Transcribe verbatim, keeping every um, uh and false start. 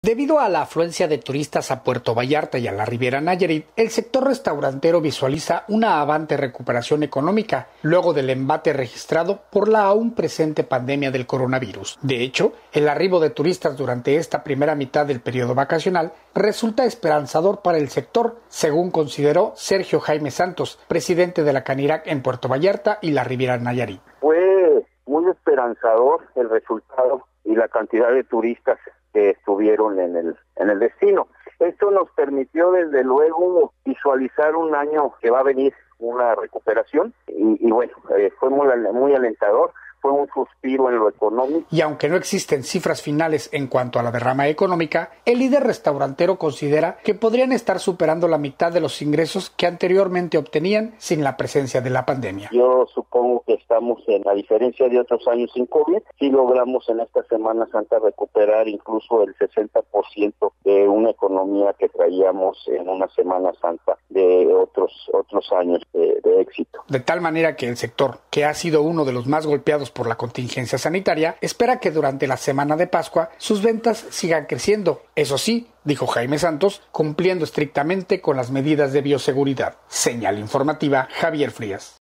Debido a la afluencia de turistas a Puerto Vallarta y a la Riviera Nayarit, el sector restaurantero visualiza una avante recuperación económica luego del embate registrado por la aún presente pandemia del coronavirus. De hecho, el arribo de turistas durante esta primera mitad del periodo vacacional resulta esperanzador para el sector, según consideró Sergio Jaime Santos, presidente de la Canirac en Puerto Vallarta y la Riviera Nayarit. Fue muy esperanzador el resultado y la cantidad de turistas que estuvieron en el en el destino. Esto nos permitió desde luego visualizar un año que va a venir una recuperación y, y bueno, eh, fue muy, muy alentador. Fue un suspiro en lo económico. Y aunque no existen cifras finales en cuanto a la derrama económica, el líder restaurantero considera que podrían estar superando la mitad de los ingresos que anteriormente obtenían sin la presencia de la pandemia. Yo supongo que estamos, en la diferencia de otros años sin COVID, sí logramos en esta Semana Santa recuperar incluso el sesenta por ciento de una economía que traíamos en una Semana Santa de otros, otros años de, de éxito. De tal manera que el sector, que ha sido uno de los más golpeados por la contingencia sanitaria, espera que durante la semana de Pascua sus ventas sigan creciendo. Eso sí, dijo Jaime Santos, cumpliendo estrictamente con las medidas de bioseguridad. Señal informativa, Javier Frías.